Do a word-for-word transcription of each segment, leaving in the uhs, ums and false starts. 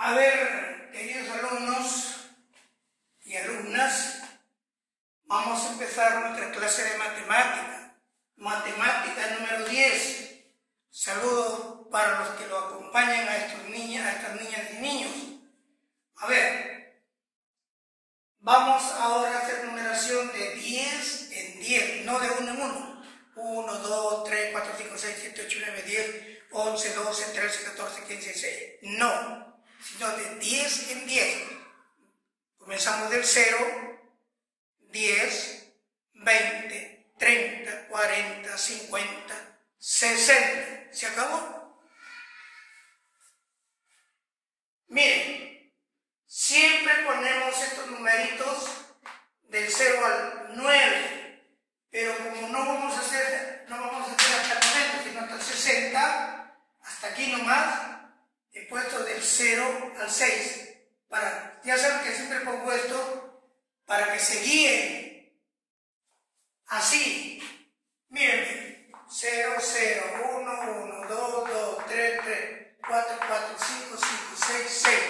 A ver, queridos alumnos y alumnas, vamos a empezar nuestra clase de matemática. Matemática número diez. Saludos para los que lo acompañan a estos niños, a estas niñas y niños. A ver, vamos ahora a hacer numeración de diez en diez, no de uno en uno. uno, dos, tres, cuatro, cinco, seis, siete, ocho, nueve, diez, once, doce, trece, catorce, quince, dieciséis. No, sino de diez en diez. Comenzamos del cero, diez, veinte, treinta, cuarenta, cincuenta, sesenta. ¿Se acabó? Miren, siempre ponemos estos numeritos del cero al nueve, pero como no vamos a hacer, no vamos a hacer hasta el noventa, sino hasta el sesenta, hasta aquí nomás, he puesto del cero al seis. Para, ya saben que siempre pongo esto para que se guíen así. Miren, cero, cero, uno, uno, dos, dos, tres, tres, cuatro, cuatro, cinco, cinco, seis, seis.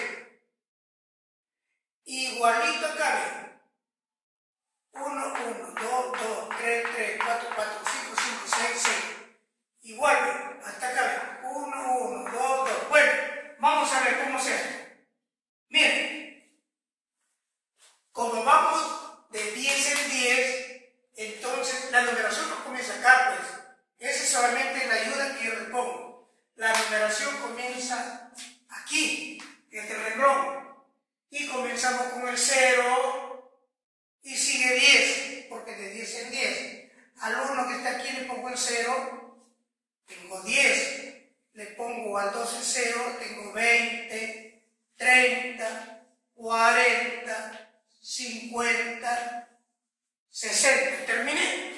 Igualito acá, uno, uno, dos, dos, tres, tres, cuatro, cuatro, cinco, cinco, seis, seis. Igual, hasta acá, uno, uno, dos, dos. Bueno, vamos a ver cómo se hace. Miren, como vamos de diez en diez, entonces la numeración no comienza acá, pues. Esa es solamente la ayuda que yo les pongo. La numeración comienza aquí, en este renglón. Y comenzamos con el cero y sigue diez, porque de diez en diez. Al uno que está aquí le pongo el cero, tengo diez. Le pongo al dos el cero, tengo veinte, treinta, cuarenta, cincuenta, sesenta. ¿Terminé?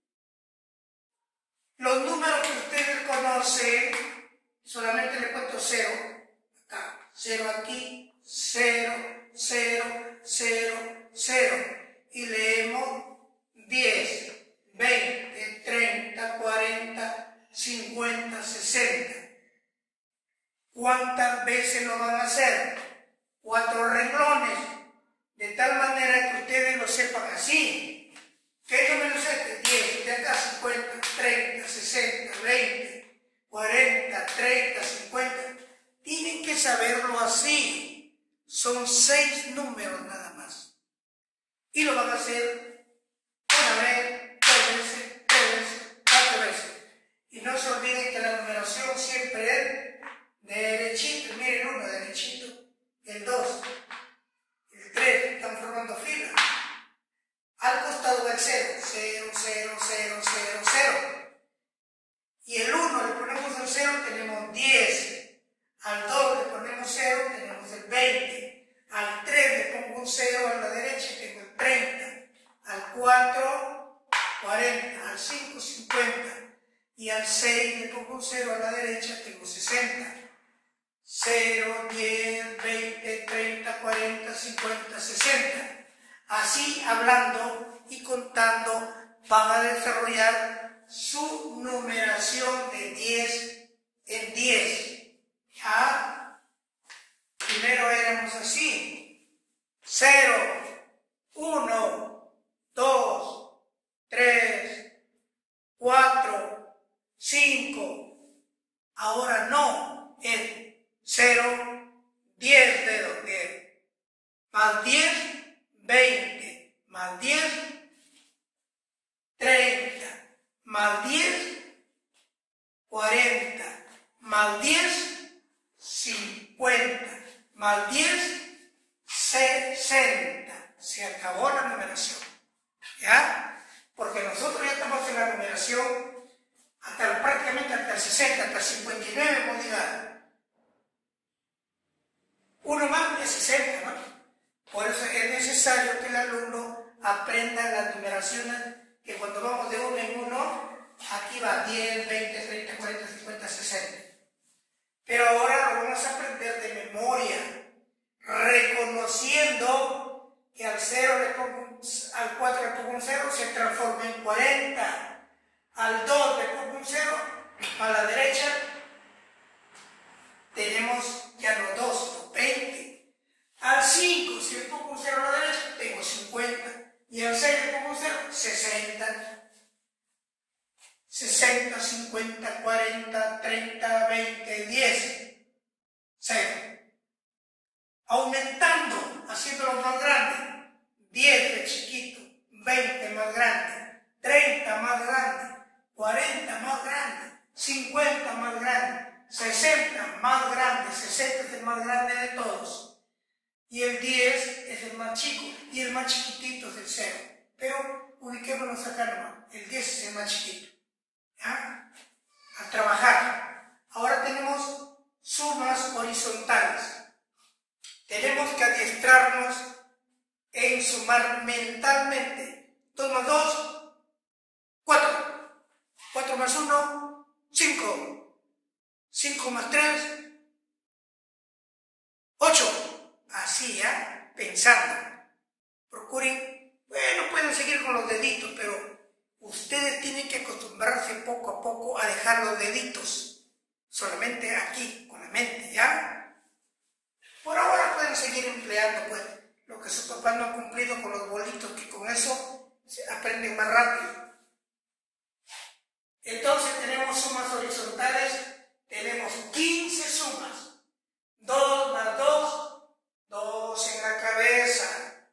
Los números que ustedes conocen, solamente le cuento cero acá, cero aquí, cero, cero, cero, cero. Y leemos diez, veinte, treinta, cuarenta, cincuenta, sesenta. ¿Cuántas veces lo van a hacer? Cuatro renglones, de tal manera que ustedes lo sepan así. ¿Qué número es este? diez, de acá cincuenta, treinta, sesenta, veinte, cuarenta, treinta, cincuenta. Tienen que saberlo así. Son seis números nada más. Y lo van a hacer una vez, dos veces, tres veces, cuatro veces. Y no se olviden que la numeración siempre es derechito. Miren, uno derechito, el dos, el tres, están formando fila. Al costado del cero, cero, cero, cero, cero, cero. Y el uno le ponemos el cero, tenemos diez. Al dos le ponemos cero, tenemos el veinte. Al tres le pongo un cero a la derecha, tengo el treinta. Al cuatro, cuarenta. Al cinco, cincuenta. Y al seis le pongo un cero a la derecha, tengo sesenta. cero, diez, veinte, treinta, cuarenta, cincuenta, sesenta. Así, hablando y contando, van a desarrollar su numeración de diez en diez. ¿Ya? Primero éramos así. cero, uno, dos, tres, cuatro, cinco. Ahora no, es cero, diez dedos, diez. Más diez, veinte, más diez, treinta, más diez, cuarenta, más diez, cincuenta, más diez, sesenta. Se acabó la numeración. ¿Ya? Porque nosotros ya estamos en la numeración hasta prácticamente hasta el sesenta, hasta el cincuenta y nueve hemos llegado. Uno más es sesenta, ¿no? Por eso es necesario que el alumno aprenda las numeraciones, que cuando vamos de uno en uno, aquí va diez, veinte, treinta, cuarenta, cincuenta, sesenta. Pero ahora lo vamos a aprender de memoria, reconociendo que al cero le pongo, al cuatro le pongo un cero, se transforma en cuarenta. Al dos le pongo un cero, a la derecha tenemos ya los dos, los veinte. aumentando, haciéndolo más grande. diez de chiquito, veinte más grande, treinta más grande, cuarenta más grande, cincuenta más grande, sesenta más grande, sesenta es el más grande de todos. Y el diez es el más chico, y el más chiquitito es el cero. Pero ubiquémonos acá nomás, el diez es el más chiquito. ¿Ya? A trabajar. Ahora tenemos sumas horizontales. Tenemos que adiestrarnos en sumar mentalmente. dos más dos, cuatro. cuatro más uno, cinco. cinco más tres, ocho. Así, ¿ya? Pensando. Procuren, bueno, pueden seguir con los deditos, pero ustedes tienen que acostumbrarse poco a poco a dejar los deditos. Solamente aquí, con la mente, ¿ya? Por ahora pueden seguir empleando, pues, lo que sus papás no han cumplido con los bolitos, que con eso se aprenden más rápido. Entonces tenemos sumas horizontales, tenemos quince sumas. dos más dos, dos en la cabeza.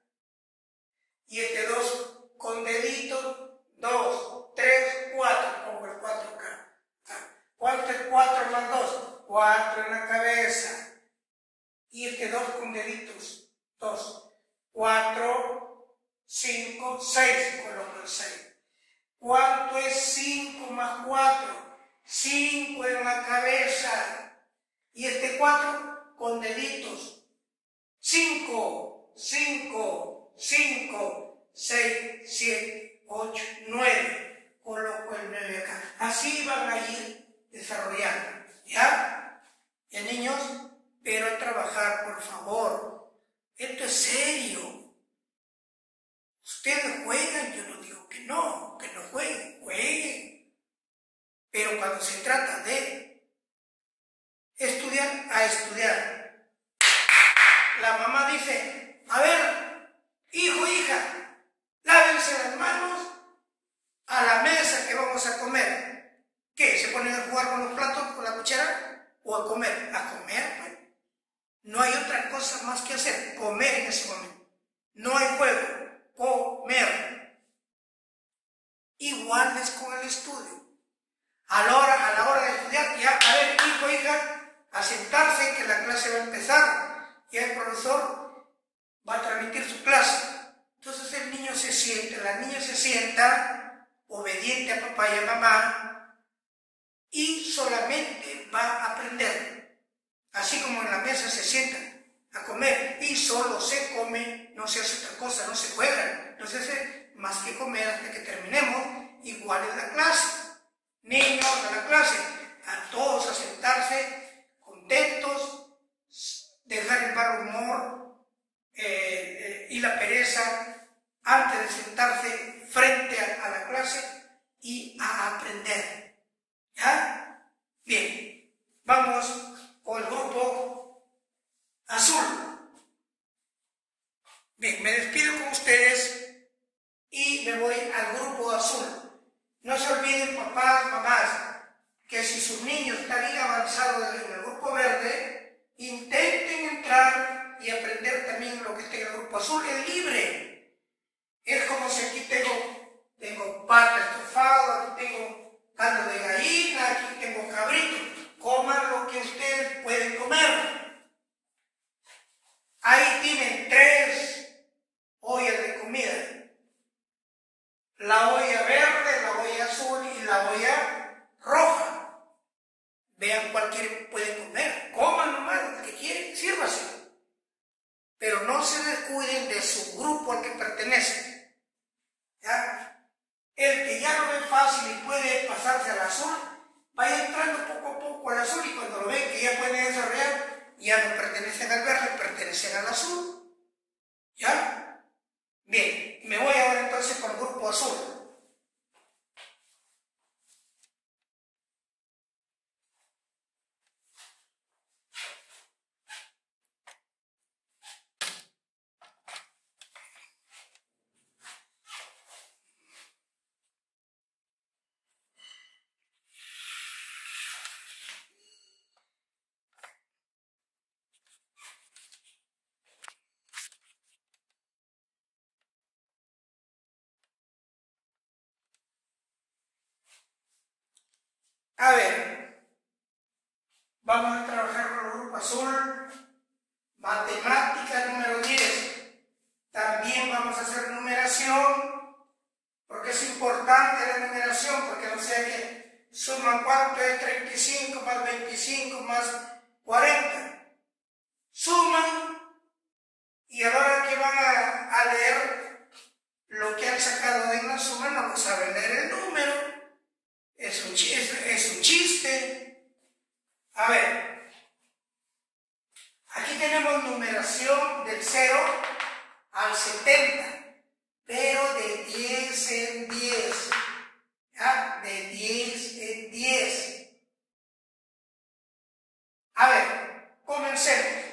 Y este dos con dedito, dos, tres, cuatro. Pongo el cuatro acá. ¿Cuánto es cuatro más dos? cuatro en la cabeza. Y este dos con deditos, dos. cuatro, cinco, seis. Coloco el seis. ¿Cuánto es cinco más cuatro? cinco en la cabeza. Y este cuatro con deditos. cinco, cinco, cinco, seis, siete, ocho, nueve. Coloco el nueve acá. Así van a ir desarrollando. ¿Ya? ¿Ya, niños? Pero a trabajar, por favor. Esto es serio. Ustedes juegan, yo no digo que no, que no jueguen, jueguen. Pero cuando se trata de estudiar, a estudiar. La mamá dice, a ver, hijo, hija, lávense las manos a la mesa que vamos a comer. ¿Qué? ¿Se ponen a jugar con los platos, con la cuchara? ¿O a comer? A comer, pues. No hay otra cosa más que hacer, comer en ese momento. No hay juego, comer. Igual es con el estudio. A la hora, a la hora de estudiar, ya, a ver, hijo, hija, a sentarse que la clase va a empezar. Y el profesor va a transmitir su clase. Entonces el niño se sienta, la niña se sienta, obediente a papá y a mamá, y solamente va a aprender. Así como en la mesa se sientan a comer y solo se come, no se hace otra cosa, no se juegan, no se hace más que comer hasta que terminemos. Igual es la clase. Niños de la clase, a todos a sentarse contentos, dejar el mal humor eh, eh, y la pereza antes de sentarse frente a, a la clase y a aprender. ¿Ya? Bien, vamos con el grupo azul. Bien, me despido con ustedes y me voy al grupo azul. No se olviden, papás, mamás, que si sus niños están bien avanzados en el grupo verde, intenten entrar y aprender también lo que esté en el grupo azul. Es libre. Es como si aquí tengo, tengo pata estofado, aquí tengo caldo de gallina, aquí tengo cabrito. Coman lo que ustedes pueden comer. Ahí tienen tres ollas de comida. La olla verde, la olla azul y la olla roja. Vean cuál quieren, pueden comer. Coman nomás lo que quieren, sírvase. Pero no se descuiden de su grupo al que pertenecen. ¿Ya? El que ya lo ve fácil y puede pasarse al azul, vaya entrando poco a poco al azul, y cuando lo ven que ya pueden desarrollar, ya no pertenecen al verde, pertenecen al azul. ¿Ya? Bien, me voy ahora entonces con el grupo azul. A ver, vamos a trabajar con el grupo azul. Matemática número diez. También vamos a hacer numeración, porque es importante la numeración, porque no sé qué suma cuánto es treinta y cinco más veinticinco más cuarenta. Suman y a la hora que van a, a leer lo que han sacado de una suma no lo saben leer el número. Es un chiste. Es un chiste. A ver, aquí tenemos numeración del cero al setenta, pero de diez en diez. ¿Ya? De diez en diez. A ver, comencemos.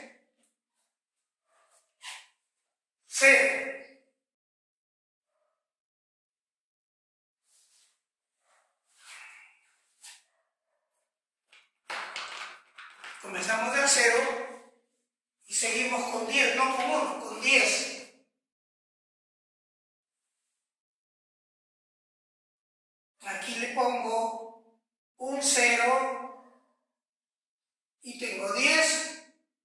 Cero. Comenzamos del cero y seguimos con diez, no con uno, con diez. Aquí le pongo un cero y tengo diez.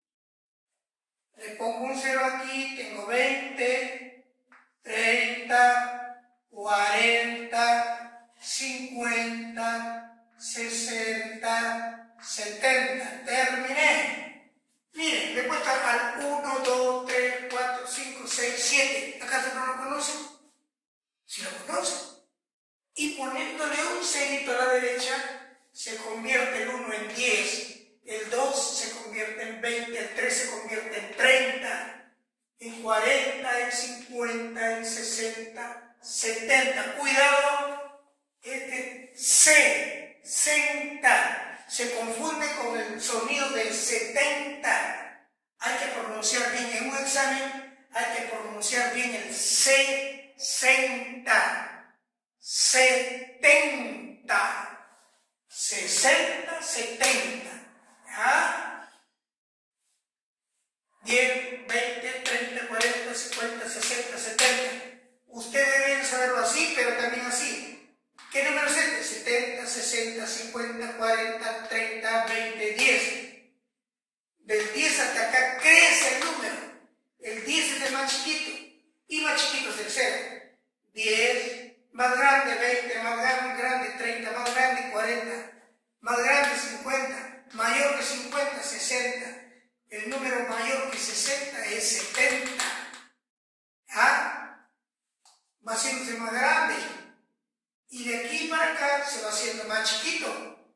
Le pongo un cero aquí, tengo veinte, treinta, cuarenta, cincuenta, sesenta, setenta. Terminé. Miren, le he puesto al uno, dos, tres, cuatro, cinco, seis, siete. ¿Acaso no lo conocen? Si lo conocen. Y poniéndole un cerito a la derecha, se convierte el uno en diez, el dos se convierte en veinte, el tres se convierte en treinta, en cuarenta, en cincuenta, en sesenta, setenta. Cuidado, este C, senta, se confunde con el sonido del setenta. Hay que pronunciar bien en un examen, hay que pronunciar bien el C, senta. setenta, sesenta, setenta, ¿ya? diez, veinte, treinta, cuarenta, cincuenta, sesenta, setenta. Ustedes deben saberlo así, pero también así. ¿Qué número es este? setenta, sesenta, cincuenta, cuarenta, treinta, veinte, diez. Del diez hasta acá crece el número. El diez es el más chiquito y más chiquito es el cero. diez, más grande veinte, más grande treinta, más grande cuarenta, más grande cincuenta, mayor que cincuenta, sesenta. El número mayor que sesenta es setenta. ¿Ah? Va haciéndose más grande. Y de aquí para acá se va haciendo más chiquito.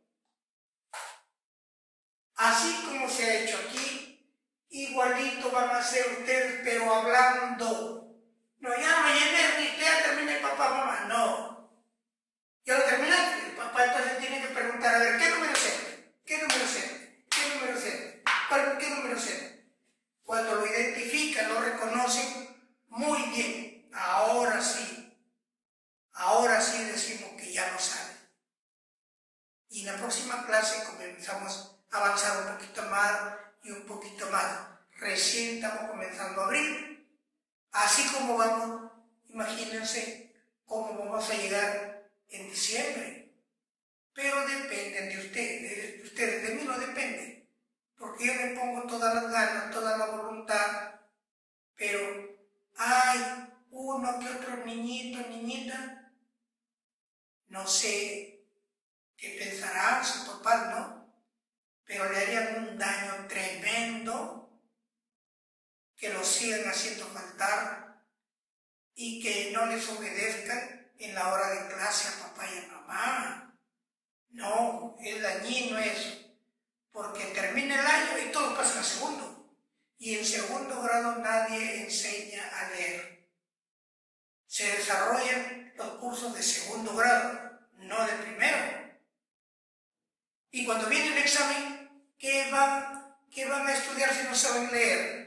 Así como se ha hecho aquí, igualito van a hacer ustedes, pero hablando. No, ya no llené, ni ya terminé, papá, mamá. No. Ya lo terminaste. El papá entonces tiene que preguntar, a ver, ¿qué número es este? ¿Qué número es este? ¿Qué número es este? ¿Qué número es este? Cuando lo identifican, lo reconocen muy bien. Ahora sí. Ahora sí decimos que ya lo saben. Y en la próxima clase comenzamos a avanzar un poquito más y un poquito más. Recién estamos comenzando a abrir. Así como vamos, imagínense cómo vamos a llegar en diciembre. Pero dependen de ustedes, de ustedes, de mí no depende. Porque yo me pongo todas las ganas, toda la voluntad. Pero hay uno que otro niñito, niñita, no sé qué pensarán sus papás, ¿no? Pero le harían un daño tremendo, que los sigan haciendo faltar y que no les obedezcan en la hora de clase a papá y a mamá. No, es dañino eso, porque termina el año y todo pasa a segundo. Y en segundo grado nadie enseña a leer. Se desarrollan los cursos de segundo grado, no de primero. Y cuando viene el examen, ¿qué van, qué van a estudiar si no saben leer?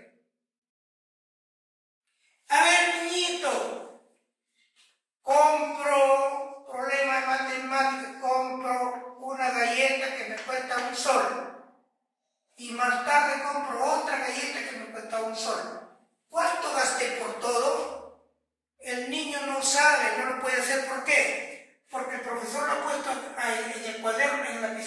A ver, niñito, compro, problema de matemáticas, compro una galleta que me cuesta un sol. Y más tarde compro otra galleta que me cuesta un sol. ¿Cuánto gasté por todo? El niño no sabe, no lo puede hacer. ¿Por qué? Porque el profesor lo ha puesto ahí en el cuaderno, en la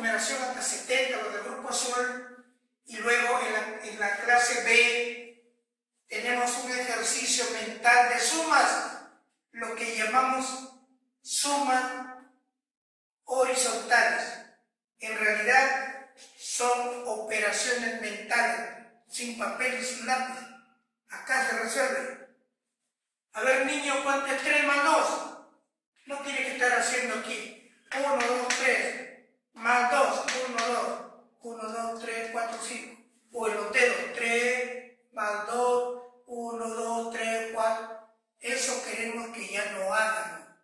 numeración hasta setenta, los del grupo azul, y luego en la, en la clase B tenemos un ejercicio mental de sumas, lo que llamamos sumas horizontales. En realidad son operaciones mentales, sin papel y sin lápiz. Acá se resuelve. A ver, niño, ¿cuánto es tres más dos? No tiene que estar haciendo aquí. uno, dos, tres. Más dos. uno, dos. uno, dos, tres, cuatro, cinco. O en los dedos. tres más dos. uno, dos, tres, cuatro. Eso queremos que ya no hagan.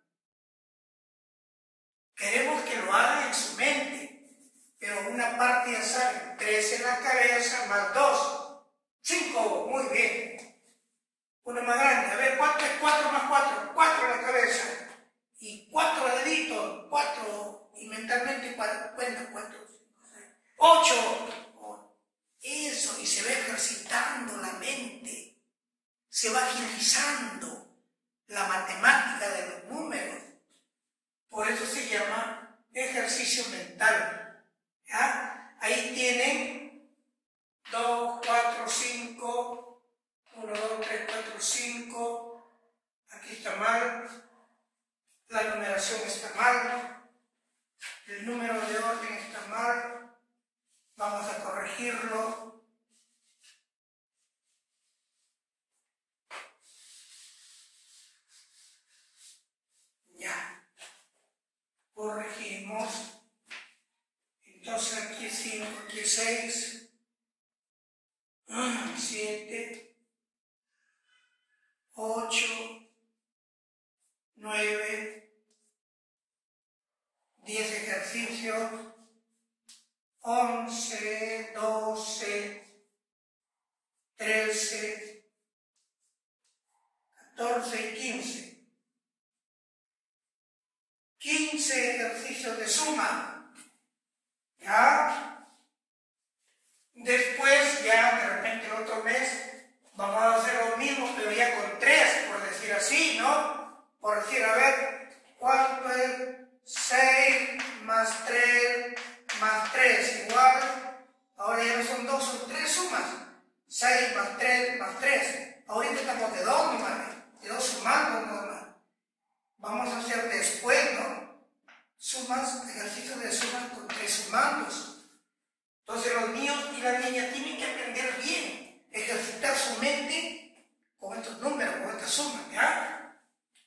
Queremos que lo hagan en su mente. Pero una parte ya saben. tres en la cabeza más dos. cinco. Muy bien. Una más grande. A ver, ¿cuánto es cuatro más cuatro? cuatro en la cabeza. Y cuatro deditos. cuatro. Y mentalmente cuenta cuatro. ocho. Eso. Y se va ejercitando la mente. Se va agilizando la matemática de los números. Por eso se llama ejercicio mental. ¿Ya? Ahí tienen dos, cuatro, cinco. uno, dos, tres, cuatro, cinco. Aquí está mal. La numeración está mal. El número de orden está mal. Vamos a corregirlo. Ya. Corregimos. Entonces aquí es cinco, aquí es seis. siete. ocho, nueve, diez ejercicios, once, doce, trece, catorce y quince. quince ejercicios de suma. ¿Ya? Después, ya de repente el otro mes, vamos a hacer lo mismo, pero ya con tres, por decir así, ¿no? Por decir, a ver, ¿cuánto es seis más tres más tres? Igual, ahora ya no son dos, son tres sumas. seis más tres más tres. Ahorita estamos de dos nomás, de dos sumando nomás. Vamos a hacer después, ¿no? Sumas, ejercicios de sumas con tres sumandos. Entonces los niños y las niñas tienen que aprender bien. Ejercitar su mente con estos números, con estas sumas, ¿ya?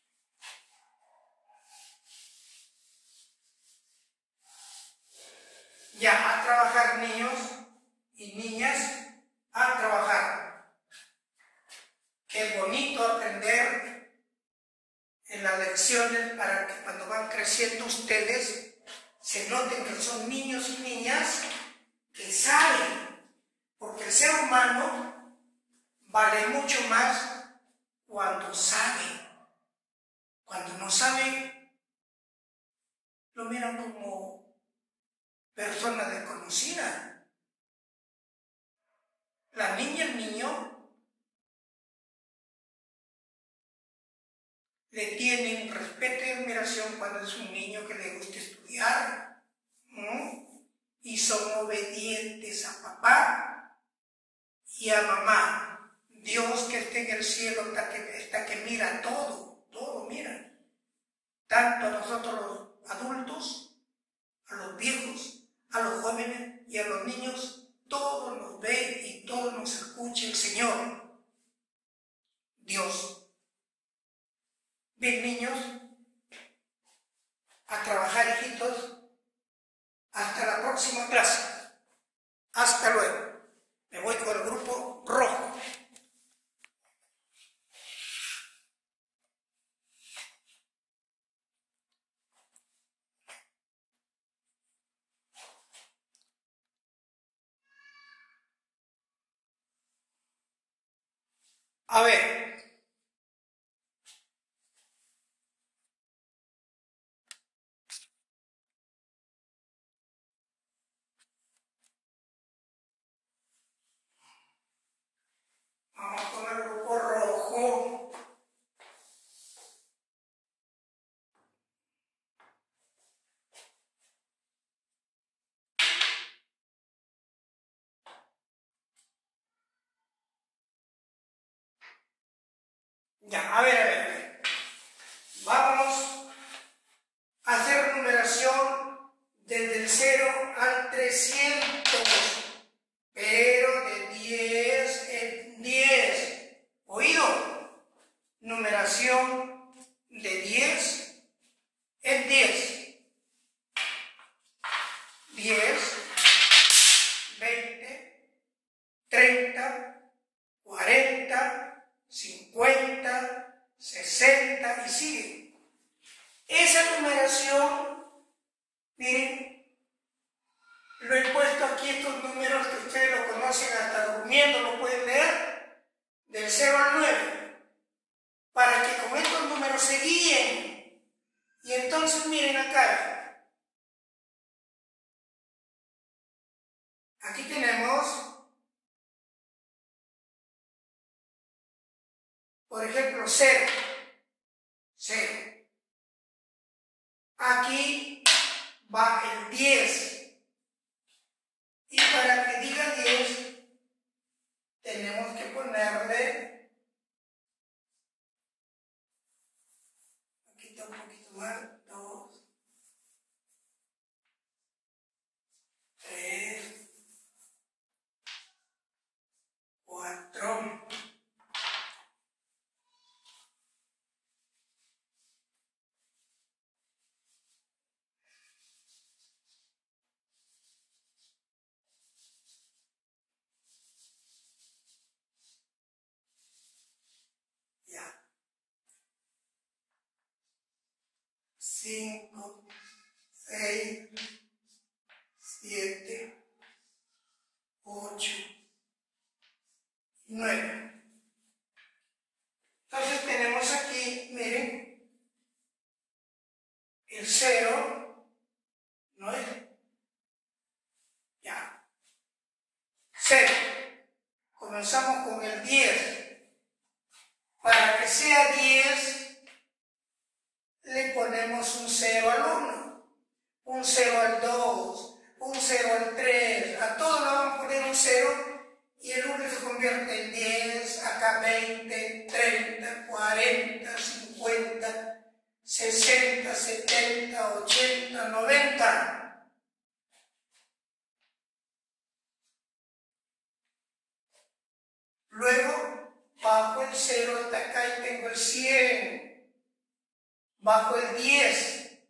Ya, a trabajar niños y niñas, a trabajar. Qué bonito aprender en las lecciones para que cuando van creciendo ustedes se noten que son niños y niñas que saben, porque el ser humano vale mucho más cuando sabe. Cuando no sabe, lo miran como persona desconocida. La niña y el niño le tienen respeto y admiración cuando es un niño que le gusta estudiar, ¿no? Y son obedientes a papá y a mamá. Dios que esté en el cielo está que, está que mira todo, todo mira. Tanto a nosotros los adultos, a los viejos, a los jóvenes y a los niños, todo nos ve y todo nos escucha el Señor. Dios. Bien, niños, a trabajar, hijitos. Hasta la próxima clase. Hasta luego. Me voy con el grupo rojo. A ver, vamos con el grupo rojo. Ya, a ver, a ver, a ver. Vamos a hacer numeración desde el cero al trescientos, pero de diez en diez. ¿Oído? Numeración de diez en diez. diez, veinte, treinta, cuarenta, cincuenta, sesenta y sigue. Esa numeración, miren, lo he puesto aquí, estos números que ustedes lo conocen hasta durmiendo, lo pueden leer, del cero al nueve, para que con estos números se guíen. Y entonces miren acá, aquí tenemos, por ejemplo, cero, cero. Aquí va el diez. Y para que diga diez, tenemos que ponerle, aquí está un poquito más, dos, tres, cuatro, ya, cinco, seis, siete, ocho, nueve. Entonces tenemos aquí, miren, el cero, ¿no es? Ya. cero. Comenzamos con el diez. Para que sea diez, le ponemos un cero al uno, un cero al dos, un cero al tres, a todos le vamos a poner un cero y el uno se convierte en diez, acá veinte, treinta, cuarenta, cincuenta, sesenta, setenta, ochenta, noventa. Luego bajo el cero hasta acá y tengo el cien, bajo el diez,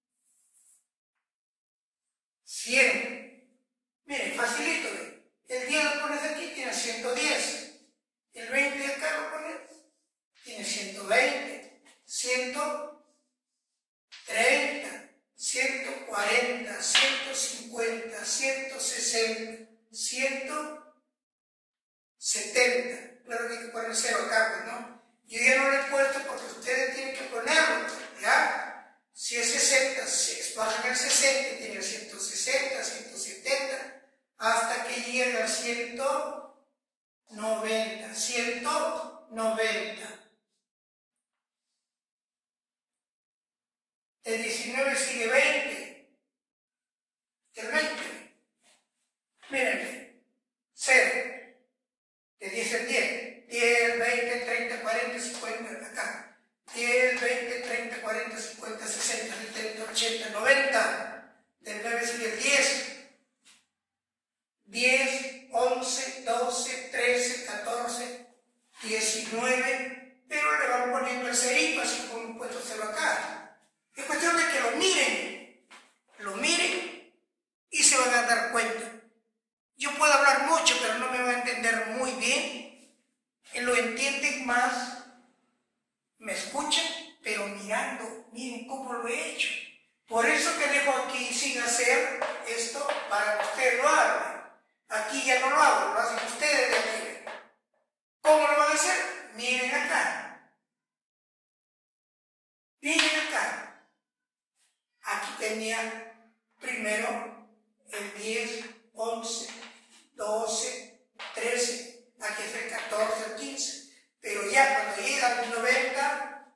cien. Miren, facilito, ¿eh? El diez lo pones aquí, tiene ciento diez. El veinte de acá lo pones, tiene ciento veinte, ciento treinta, ciento cuarenta, ciento cincuenta, ciento sesenta, ciento setenta. Claro que hay que poner cero acá, pues, ¿no? Yo ya no lo he puesto porque ustedes tienen que ponerlo, ¿ya? Si es sesenta, si bajan el sesenta, tienen ciento sesenta, ciento setenta, hasta que lleguen al ciento noventa, ciento noventa. De diecinueve sigue veinte, del veinte. Mírenme, cero. De diez en diez, diez, veinte, treinta, cuarenta, cincuenta, acá. diez, veinte, treinta, cuarenta, cincuenta, sesenta, setenta, ochenta, noventa. Del nueve sigue el diez. diez, once, doce, trece, catorce, diecinueve. Pero le van poniendo el cerito, así como un puesto cero acá. Es cuestión de que lo miren. Lo miren y se van a dar cuenta. Yo puedo hablar mucho, pero no me va a entender muy bien. Lo entienden más, me escuchan, pero mirando, miren cómo lo he hecho. Por eso que dejo aquí sin hacer esto para que ustedes lo hagan. Aquí ya no lo hago, lo hacen ustedes de aquí. ¿Cómo lo van a hacer? Miren acá. Miren acá. Aquí tenía primero el diez, once, doce, trece, aquí es el catorce, el quince, pero ya cuando llega al noventa,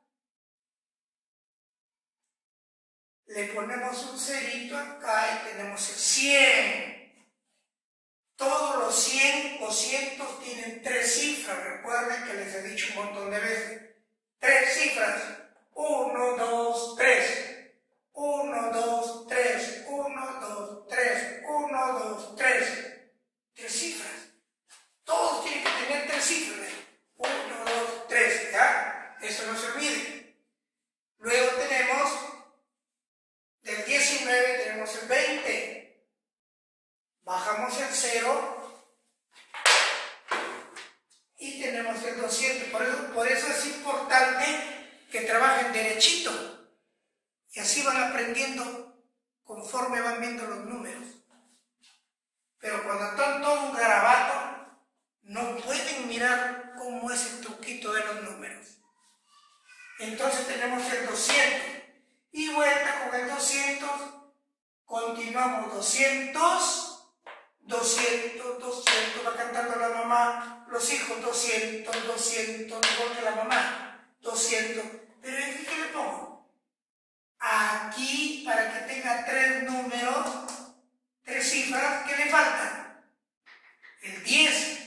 le ponemos un cerito acá y tenemos el cien. Todos los cien o cientos tienen tres cifras, recuerden que les he dicho un montón de veces, tres cifras. uno, dos, tres. uno, dos, tres. uno, dos, tres. uno, dos, tres. Tres cifras. Todos tienen que tener tres cifras. uno, dos, tres. ¿Ya? Eso no se olvide. Luego tenemos del diecinueve, tenemos el veinte. Bajamos el cero y tenemos el doscientos. Por eso, por eso es importante que trabajen derechito. Y así van aprendiendo conforme van viendo los números. Pero cuando están todo un garabato, no pueden mirar cómo es el truquito de los números. Entonces tenemos el doscientos. Y vuelta con el doscientos. Continuamos doscientos. doscientos, doscientos. Va cantando la mamá. Los hijos doscientos, doscientos. Igual que la mamá. doscientos. Pero ¿en qué le pongo? Aquí, para que tenga tres números, tres cifras, ¿qué le falta? El diez.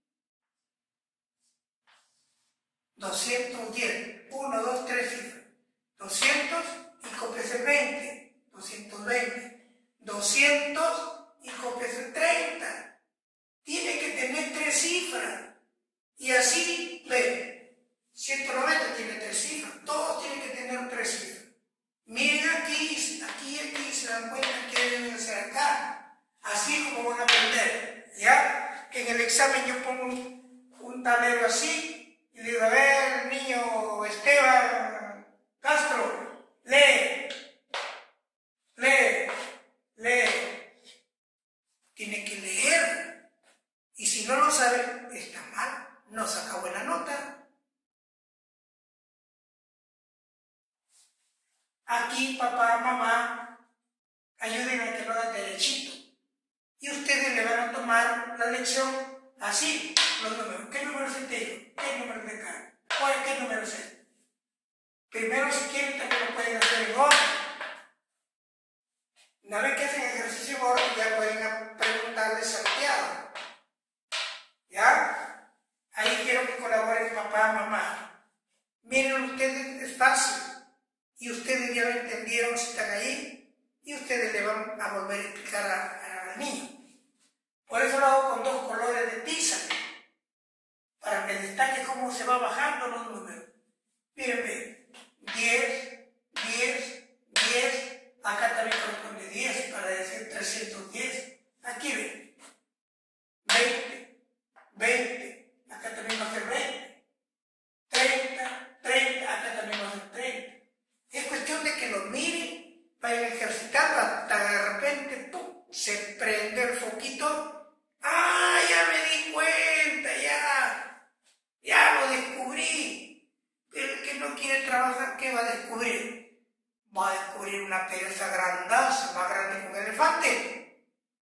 doscientos diez. uno, dos, tres cifras. doscientos y copias el veinte. doscientos veinte. doscientos y copias el treinta. Tiene que tener tres cifras. Y así, ve, ciento noventa tiene tres cifras. Todos tienen que tener tres cifras. Miren aquí, aquí, aquí, se dan cuenta que deben ser acá. Así como van a aprender. ¿Ya? Que en el examen yo pongo un, un tablero así. Y le digo, a ver, niño Esteban Castro, lee, lee, lee. Tiene que leer. Y si no lo sabe, está mal, no saca buena nota. Aquí, papá, mamá, ayuden a que lo hagan derechito. Y ustedes le van a tomar la lección así, los números. ¿Qué números es de ¿Qué números de acá? ¿Cuál, ¿Qué números es? Primero, si quieren, también lo pueden hacer en orden. Una vez que hacen ejercicio en orden, ya pueden preguntarle Santiago. ¿Ya? Ahí quiero que colaboren papá, mamá. Miren ustedes, es fácil. Y ustedes ya lo entendieron si están ahí. Y ustedes le van a volver a explicar al niño. Por eso lo hago con dos colores de tiza, para que destaque cómo se va bajando los números. Miren, miren, diez, diez, diez, acá también corresponde diez, para decir trescientos diez. Aquí ven, veinte, veinte, acá también va a ser veinte, treinta, treinta, acá también va a ser treinta. Es cuestión de que lo miren, vayan ejercitando hasta de repente, ¡pum!, se prende el foquito. ¡Ah, ya me di cuenta! ¡Ya! ¡Ya lo descubrí! Pero el que no quiere trabajar, ¿qué va a descubrir? Va a descubrir una pereza grandaza, más grande que un elefante.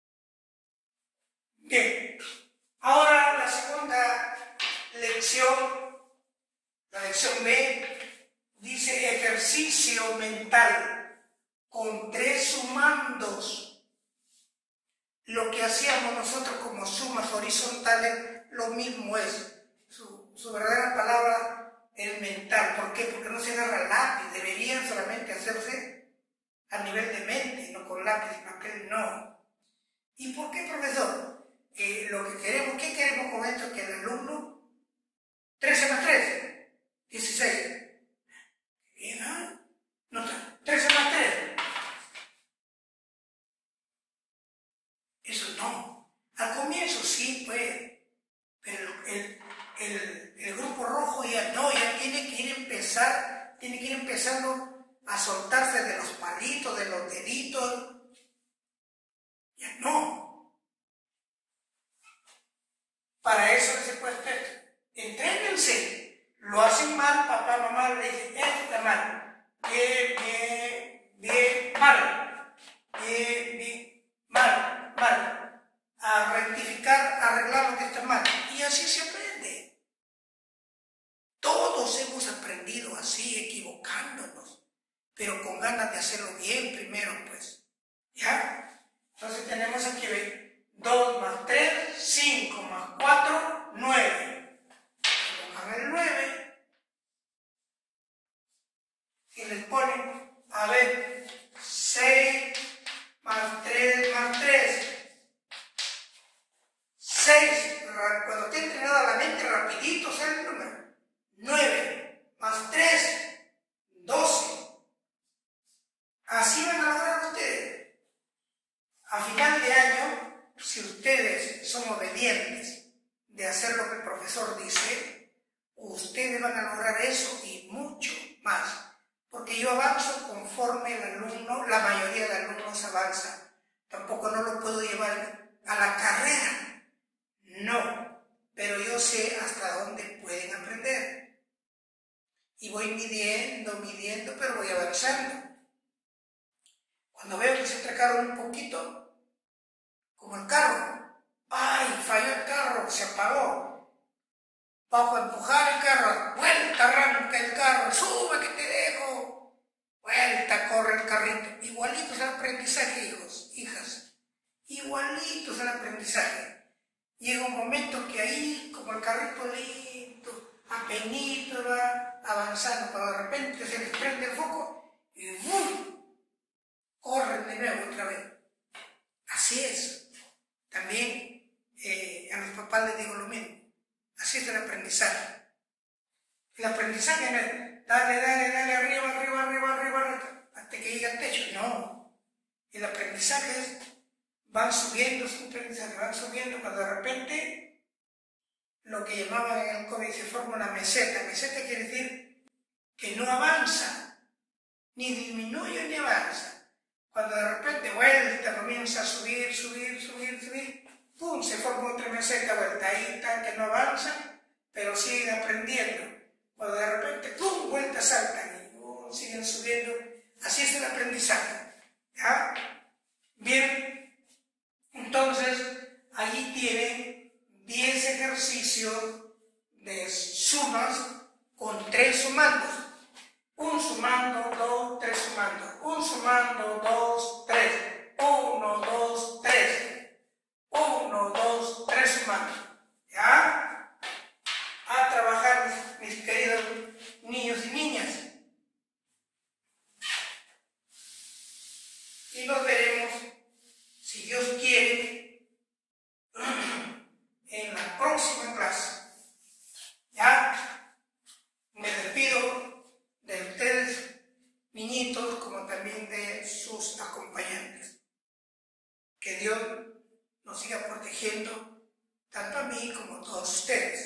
Bien. Ahora la segunda lección, la lección B, dice ejercicio mental con tres sumandos. Lo que hacíamos nosotros como sumas horizontales, lo mismo es. Su, su verdadera palabra es mental. ¿Por qué? Porque no se agarra el lápiz. Deberían solamente hacerse a nivel de mente, no con lápiz y papel, no. ¿Y por qué, profesor? Eh, lo que queremos, ¿qué queremos con esto? Que el alumno, trece más tres, dieciséis. Bien, ¿ah? No está. trece más tres. Eso no. Al comienzo sí, pues, pero el, el, el grupo rojo ya no, ya tiene que ir empezar, tiene que ir empezando a soltarse de los palitos, de los deditos. Ya no. Para eso les he puesto esto. Entrénense. Lo hacen mal, papá, mamá le dicen, esto está mal. Bien, bien, bien, mal. Bien, bien, mal. Mal, a rectificar, a arreglar lo que está mal. Y así se aprende. Todos hemos aprendido así, equivocándonos, pero con ganas de hacerlo bien primero, pues. ¿Ya? Entonces tenemos aquí, ¿ve? dos más tres, cinco más cuatro, nueve. Colocan el nueve. final de año, si ustedes son obedientes de hacer lo que el profesor dice, ustedes van a lograr eso y mucho más. Porque yo avanzo conforme el alumno, la mayoría de alumnos avanza. Tampoco no lo puedo llevar a la carrera. No. Pero yo sé hasta dónde pueden aprender. Y voy midiendo, midiendo, pero voy avanzando. Cuando veo que se atracaron un poquito, como el carro, ¡ay! Falló el carro, se apagó. Bajo a empujar el carro, vuelta, arranca el carro, sube que te dejo. Vuelta, corre el carrito. Igualitos al aprendizaje, hijos, hijas. Igualitos al aprendizaje. Llega un momento que ahí, como el carrito lento, apenito va avanzando, pero de repente se les prende el foco y ¡bum! Corren de nuevo otra vez. Así es. También eh, a los papás les digo lo mismo. Así es el aprendizaje. El aprendizaje no es dale, dale, dale, arriba, arriba, arriba, arriba, arriba, hasta que llegue al techo. No. El aprendizaje es, van subiendo su aprendizaje, van subiendo cuando de repente lo que llamaban en el COVID se forma una meseta. Meseta quiere decir que no avanza, ni disminuye ni avanza. Cuando de repente vuelta, comienza a subir, subir, subir, subir, ¡pum! Se forma otra meseta, vuelta. Ahí está que no avanza, pero siguen aprendiendo. Cuando de repente, ¡pum! Vuelta, saltan y ¡pum! Siguen subiendo. Así es el aprendizaje. ¿Ya? Bien, entonces, allí tienen diez ejercicios de sumas con tres sumandos. Un sumando, dos, tres sumando. Un sumando, dos, tres. Uno, dos, tres. Uno, dos, tres sumando. ¿Ya? A trabajar, mis, mis queridos niños y niñas. Y nos veremos, si Dios quiere, en la próxima clase. ¿Ya? Me despido de ustedes, niñitos, como también de sus acompañantes. Que Dios nos siga protegiendo, tanto a mí como a todos ustedes.